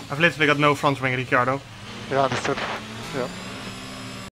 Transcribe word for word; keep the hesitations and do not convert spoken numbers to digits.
I've literally got no front wing, Ricciardo. Yeah, understood. Yeah.